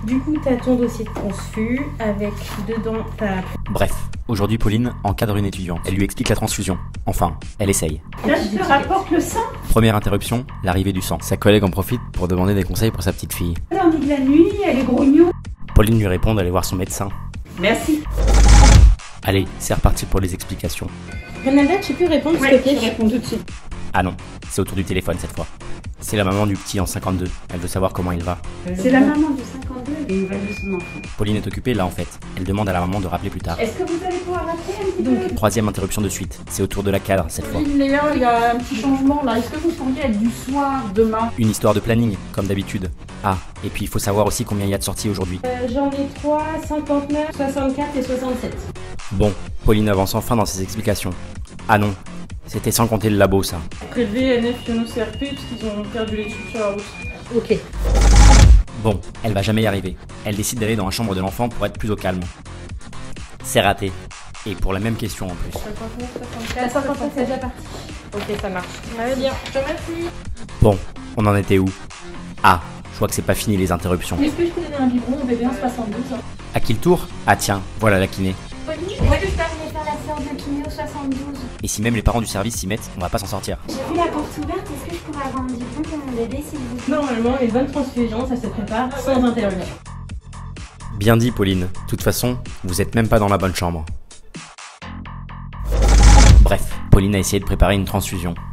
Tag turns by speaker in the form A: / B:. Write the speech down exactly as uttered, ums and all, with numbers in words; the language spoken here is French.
A: Du coup, t'as ton dossier de transfus avec dedans ta...
B: Bref, aujourd'hui Pauline encadre une étudiante. Elle lui explique la transfusion. Enfin, elle essaye.
A: Là, je te rapporte le sang.
B: Première interruption, l'arrivée du sang. Sa collègue en profite pour demander des conseils pour sa petite fille.
A: L'ennui de la nuit, elle est grognon.
B: Pauline lui répond d'aller voir son médecin.
A: Merci.
B: Allez, c'est reparti pour les explications.
A: Renalda, tu peux répondre s'il
C: Ouais,
A: te plaît?
C: je réponds tout de suite.
B: Ah non, c'est autour du téléphone cette fois. C'est la maman du petit en cinquante-deux. Elle veut savoir comment il va.
C: C'est la maman du cinquante-deux et une nouvelle de son enfant.
B: Pauline est occupée là en fait. Elle demande à la maman de rappeler plus tard.
C: Est-ce que vous allez pouvoir rappeler un petit
A: Donc,
C: peu?
B: Troisième interruption de suite. C'est au tour de la cadre cette fois.
D: Léa, il y a un petit changement là. Est-ce que vous pourriez être du soir demain?
B: Une histoire de planning, comme d'habitude. Ah, et puis il faut savoir aussi combien il y a de sorties aujourd'hui.
A: euh, j'en ai trois, cinquante-neuf, soixante-quatre et soixante-sept.
B: Bon, Pauline avance enfin dans ses explications. Ah non, c'était sans compter le labo ça.
D: Prélevé N F iono C R P parce qu'ils ont perdu les tubes sur la route.
A: Ok.
B: Bon, elle va jamais y arriver. Elle décide d'aller dans la chambre de l'enfant pour être plus au calme. C'est raté. Et pour la même question en plus.
D: cinquante-neuf,
A: La
D: soixante-quatre,
A: cinquante-sept, c'est déjà parti.
D: Ok, ça marche. Allez, bien. Je te remercie.
B: Bon, on en était où? Ah, je vois que c'est pas fini les interruptions.
D: Est-ce que je peux donner un biberon au bébé en soixante-douze?
B: À qui le tour? Ah tiens, voilà la kiné.
E: Pauline, est-ce que je peux aller faire la séance de kiné au soixante-douze?
B: Et si même les parents du service s'y mettent, on va pas s'en sortir.
E: J'ai vu la porte ouverte, est-ce que je pourrais avoir un biberon pour mon bébé s'il vous plaît?
A: Normalement, les bonnes transfusions, ça se prépare sans interruption.
B: Bien dit Pauline. De toute façon, vous êtes même pas dans la bonne chambre. Bref, Pauline a essayé de préparer une transfusion.